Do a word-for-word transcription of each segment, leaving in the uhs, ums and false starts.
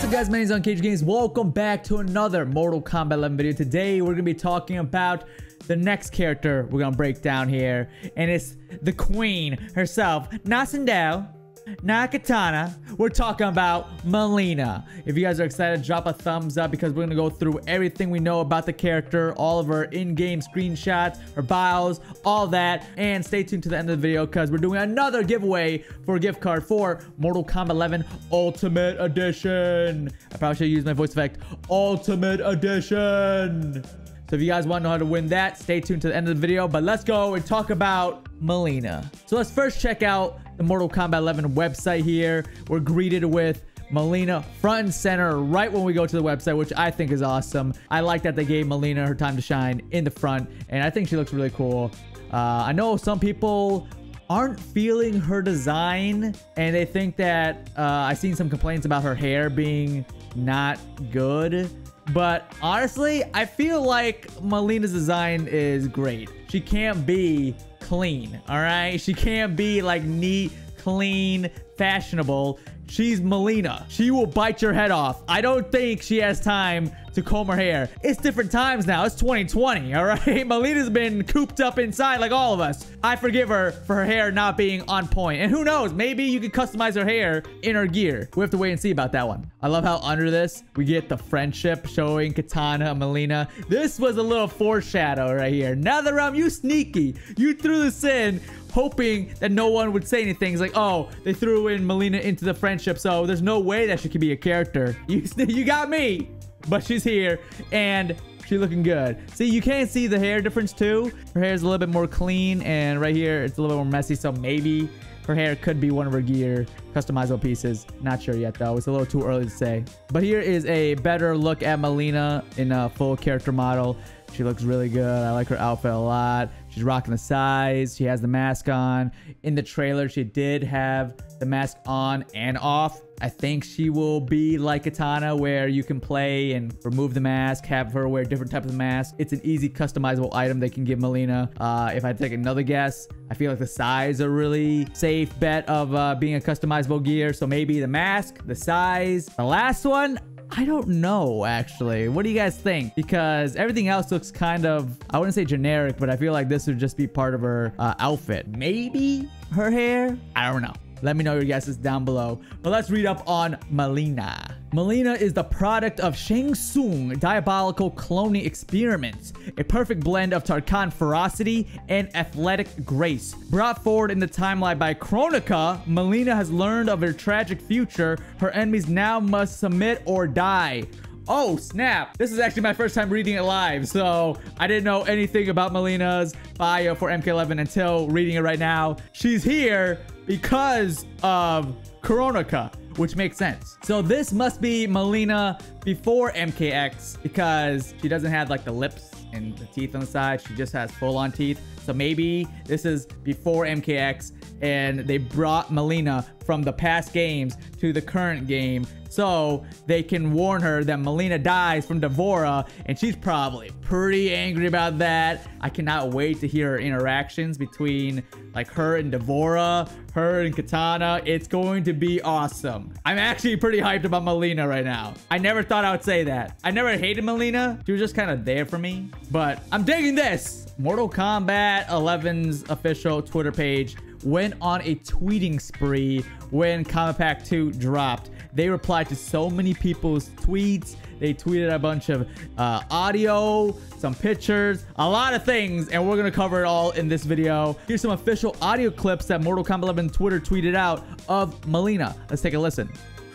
up guys, my name is Uncaged Games. Welcome back to another Mortal Kombat eleven video. Today we're gonna be talking about the next character we're gonna break down here, and it's the queen herself, not Sindel, not Kitana. We're talking about Mileena. If you guys are excited, drop a thumbs up because we're gonna go through everything we know about the character, all of her in-game screenshots, her bios, all that, and stay tuned to the end of the video because we're doing another giveaway for a gift card for Mortal Kombat eleven Ultimate Edition. I probably should use my voice effect. Ultimate Edition. So if you guys want to know how to win that, stay tuned to the end of the video. But let's go and talk about Mileena. So let's first check out the Mortal Kombat eleven website here. We're greeted with Mileena front and center right when we go to the website, which I think is awesome. I like that they gave Mileena her time to shine in the front, and I think she looks really cool. Uh, I know some people aren't feeling her design, and they think that uh, I've seen some complaints about her hair being not good. But honestly, I feel like Mileena's design is great. She can't be clean, all right? She can't be like neat, clean, fashionable. She's Mileena. She will bite your head off. I don't think she has time to comb her hair. It's different times now. It's twenty twenty, all right? Mileena's been cooped up inside like all of us. I forgive her for her hair not being on point. And who knows? Maybe you could customize her hair in her gear. We have to wait and see about that one. I love how under this, we get the friendship showing Kitana and Mileena. This was a little foreshadow right here. NetherRealm, you sneaky. You threw this in hoping that no one would say anything. It's like, oh, they threw in Mileena into the friendship, so there's no way that she could be a character. You, you got me. But she's here, and she's looking good. See, you can't see the hair difference, too. Her hair is a little bit more clean, and right here, it's a little bit more messy, so maybe her hair could be one of her gear customizable pieces. Not sure yet, though. It's a little too early to say. But here is a better look at Mileena in a full character model. She looks really good. I like her outfit a lot. She's rocking the size. She has the mask on. In the trailer, she did have the mask on and off. I think she will be like Kitana, where you can play and remove the mask, have her wear different types of masks. It's an easy customizable item they can give Mileena. Uh, if I take another guess, I feel like the size is a really safe bet of uh, being a customizable gear. So maybe the mask, the size. The last one, I don't know, actually. What do you guys think? Because everything else looks kind of, I wouldn't say generic, but I feel like this would just be part of her uh, outfit. Maybe her hair? I don't know. Let me know your guesses down below. But let's read up on Mileena. Mileena is the product of Shang Tsung diabolical cloning experiments, a perfect blend of Tarkan ferocity and athletic grace. Brought forward in the timeline by Kronika, Mileena has learned of her tragic future. Her enemies now must submit or die. Oh, snap. This is actually my first time reading it live, so I didn't know anything about Mileena's bio for M K eleven until reading it right now. She's here because of Kronika, which makes sense. So this must be Mileena before M K X because she doesn't have like the lips and the teeth on the side. She just has full-on teeth. So maybe this is before M K X and they brought Mileena from the past games to the current game so they can warn her that Mileena dies from D'Vorah, and she's probably pretty angry about that. I cannot wait to hear her interactions between like her and D'Vorah, her and Kitana. It's going to be awesome. I'm actually pretty hyped about Mileena right now. I never thought I would say that. I never hated Mileena. She was just kind of there for me, but I'm digging this. Mortal Kombat eleven's official Twitter page went on a tweeting spree when Kombat Pack two dropped. They replied to so many people's tweets. They tweeted a bunch of uh, audio, some pictures, a lot of things, and we're gonna cover it all in this video. Here's some official audio clips that Mortal Kombat eleven Twitter tweeted out of Mileena. Let's take a listen.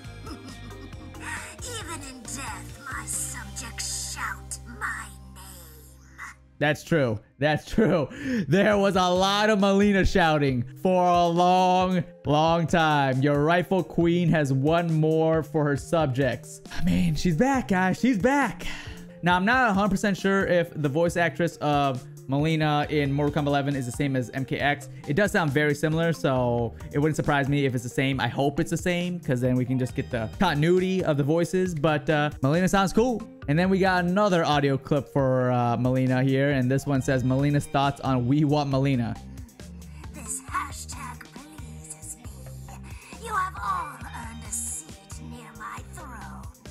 Even in death, my subjects shout my name. That's true. That's true. There was a lot of Mileena shouting for a long, long time. Your rightful queen has one more for her subjects. I mean, she's back, guys. She's back. Now, I'm not one hundred percent sure if the voice actress of Mileena in Mortal Kombat eleven is the same as M K X. It does sound very similar, so it wouldn't surprise me if it's the same. I hope it's the same, because then we can just get the continuity of the voices. But uh, Mileena sounds cool. And then we got another audio clip for uh, Mileena here, and this one says Mileena's thoughts on We Want Mileena. This hashtag pleases me. You have all earned a seat near my throne.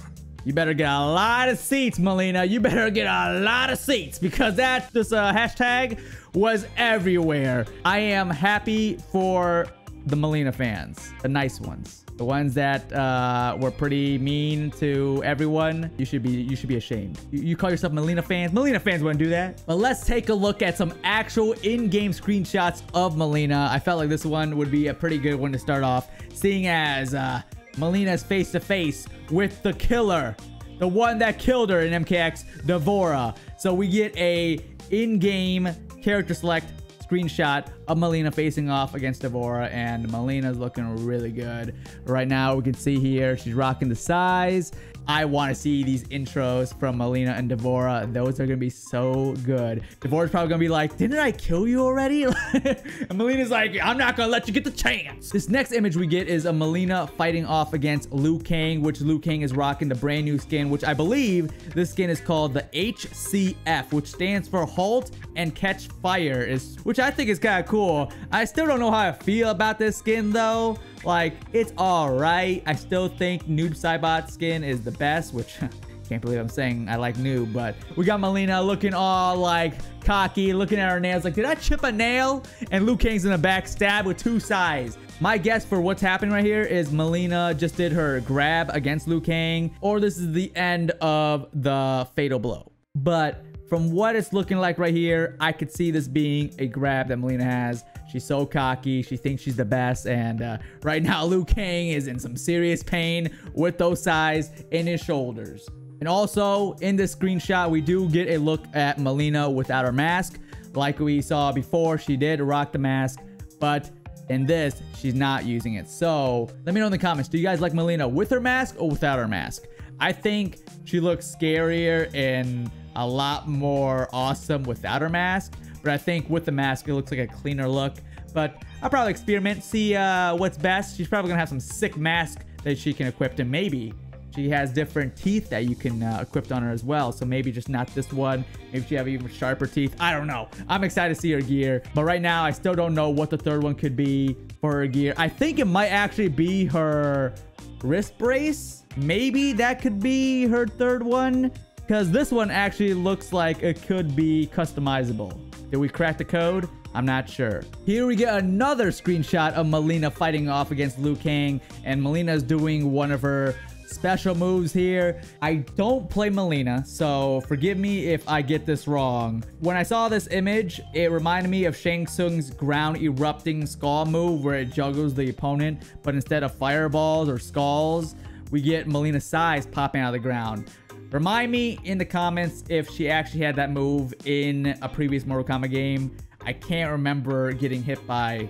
You better get a lot of seats, Mileena. You better get a lot of seats because that this uh, hashtag was everywhere. I am happy for the Mileena fans, the nice ones. The ones that uh, were pretty mean to everyone, you should be you should be ashamed. You, you call yourself Mileena fans? Mileena fans wouldn't do that. But let's take a look at some actual in-game screenshots of Mileena. I felt like this one would be a pretty good one to start off, seeing as uh, Mileena's face-to-face with the killer, the one that killed her in M K X, D'Vorah. So we get a in-game character select screenshot of Mileena facing off against D'Vorah, and Mileena's looking really good right now. We can see here she's rocking the size. I want to see these intros from Mileena and D'Vorah. Those are gonna be so good. D'Vorah's probably gonna be like, didn't I kill you already? And Mileena's like, I'm not gonna let you get the chance. This next image we get is a Mileena fighting off against Liu Kang, which Liu Kang is rocking the brand new skin, which I believe this skin is called the H C F, which stands for Halt and Catch Fire, is which I think is kind of cool. I still don't know how I feel about this skin though. Like, it's all right. I still think Noob Saibot skin is the best, which can't believe I'm saying I like Noob, but we got Mileena looking all like cocky, looking at her nails like, did I chip a nail? And Liu Kang's in the back, stab with two sides. My guess for what's happening right here is Mileena just did her grab against Liu Kang, or this is the end of the fatal blow. But from what it's looking like right here, I could see this being a grab that Mileena has. She's so cocky. She thinks she's the best. And uh, right now, Liu Kang is in some serious pain with those sides in his shoulders. And also, in this screenshot, we do get a look at Mileena without her mask. Like we saw before, she did rock the mask. But in this, she's not using it. So let me know in the comments. Do you guys like Mileena with her mask or without her mask? I think she looks scarier and a lot more awesome without her mask, but I think with the mask it looks like a cleaner look. But I'll probably experiment, see uh, what's best. She's probably gonna have some sick mask that she can equip, and maybe she has different teeth that you can uh, equip on her as well. So maybe just not this one. Maybe she have even sharper teeth. I don't know. I'm excited to see her gear, but right now I still don't know what the third one could be for her gear. I think it might actually be her wrist brace. Maybe that could be her third one, because this one actually looks like it could be customizable. Did we crack the code? I'm not sure. Here we get another screenshot of Mileena fighting off against Liu Kang, and Mileena is doing one of her special moves here. I don't play Mileena, so forgive me if I get this wrong. When I saw this image, it reminded me of Shang Tsung's ground erupting skull move, where it juggles the opponent, but instead of fireballs or skulls, we get Mileena's size popping out of the ground. Remind me in the comments if she actually had that move in a previous Mortal Kombat game. I can't remember getting hit by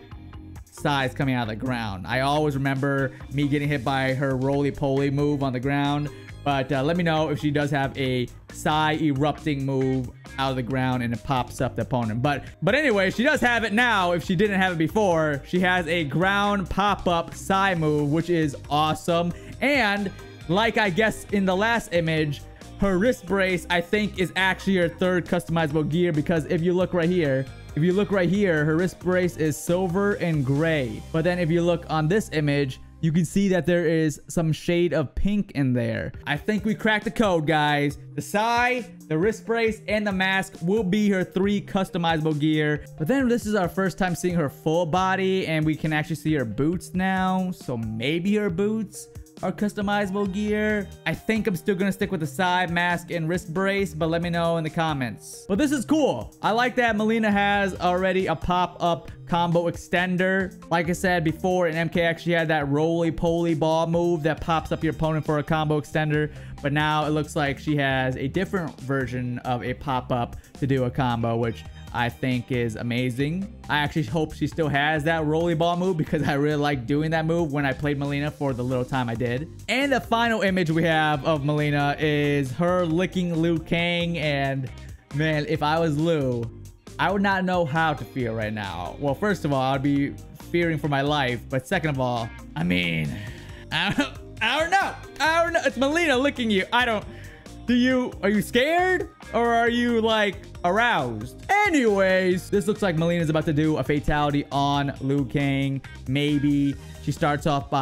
size coming out of the ground. I always remember me getting hit by her roly-poly move on the ground. But uh, let me know if she does have a Psy erupting move out of the ground and it pops up the opponent. But but anyway, she does have it now. If she didn't have it before, she has a ground pop-up Psy move, which is awesome. And like I guess in the last image, her wrist brace, I think, is actually her third customizable gear, because if you look right here, if you look right here, her wrist brace is silver and gray. But then if you look on this image, you can see that there is some shade of pink in there. I think we cracked the code, guys. The Psy, the wrist brace, and the mask will be her three customizable gear. But then this is our first time seeing her full body, and we can actually see her boots now. So maybe her boots are customizable gear. I think I'm still gonna stick with the side mask and wrist brace, but let me know in the comments. But this is cool. I like that Mileena has already a pop-up combo extender. Like I said before, in M K X she had that roly-poly ball move that pops up your opponent for a combo extender, but now it looks like she has a different version of a pop-up to do a combo, which I think is amazing. I actually hope she still has that rolly ball move, because I really like doing that move when I played Mileena for the little time I did. And the final image we have of Mileena is her licking Liu Kang, and man, if I was Liu, I would not know how to feel right now. Well, first of all, I'd be fearing for my life, but second of all, I mean, I don't, I don't know. I don't know. It's Mileena licking you. I don't... Do you, are you scared? Or are you like aroused? Anyways, this looks like Mileena's about to do a fatality on Liu Kang. Maybe she starts off by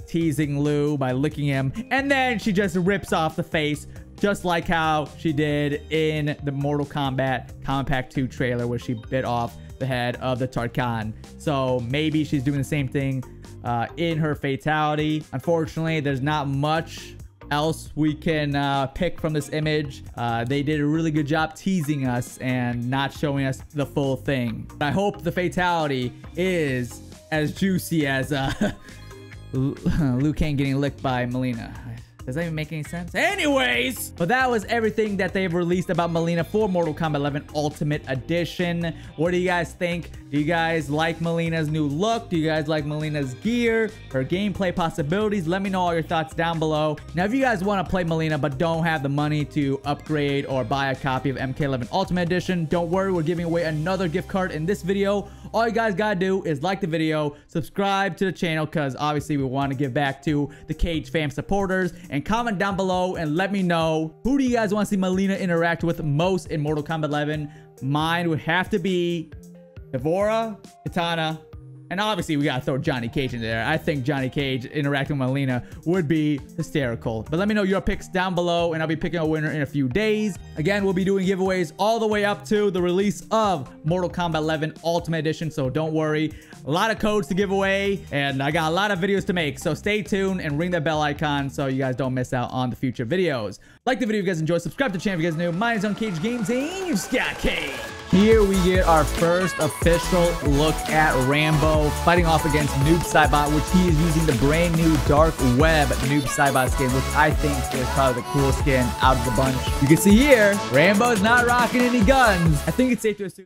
teasing Liu by licking him. And then she just rips off the face, just like how she did in the Mortal Kombat Kombat Pack two trailer, where she bit off the head of the Tarkan. So maybe she's doing the same thing uh, in her fatality. Unfortunately, there's not much else we can uh, pick from this image. Uh, they did a really good job teasing us and not showing us the full thing. I hope the fatality is as juicy as uh, Liu Kang getting licked by Mileena. Does that even make any sense? Anyways, but that was everything that they've released about Mileena for Mortal Kombat eleven Ultimate Edition. What do you guys think? Do you guys like Mileena's new look? Do you guys like Mileena's gear? Her gameplay possibilities? Let me know all your thoughts down below. Now, if you guys want to play Mileena but don't have the money to upgrade or buy a copy of M K eleven Ultimate Edition, don't worry, we're giving away another gift card in this video. All you guys gotta do is like the video, subscribe to the channel, because obviously we want to give back to the Cage fam supporters, and comment down below and let me know, who do you guys want to see Mileena interact with most in Mortal Kombat eleven? Mine would have to be D'Vorah, Kitana, and obviously we gotta throw Johnny Cage in there. I think Johnny Cage interacting with Mileena would be hysterical. But let me know your picks down below, and I'll be picking a winner in a few days. Again, we'll be doing giveaways all the way up to the release of Mortal Kombat eleven Ultimate Edition, so don't worry. A lot of codes to give away, and I got a lot of videos to make, so stay tuned and ring that bell icon so you guys don't miss out on the future videos. Like the video if you guys enjoyed, subscribe to the channel if you guys are new. My name's Uncaged Games, and you've got Cage. Here we get our first official look at Rambo fighting off against Noob Saibot, which he is using the brand new Dark Web Noob Saibot skin, which I think is probably the coolest skin out of the bunch. You can see here, Rambo's not rocking any guns. I think it's safe to assume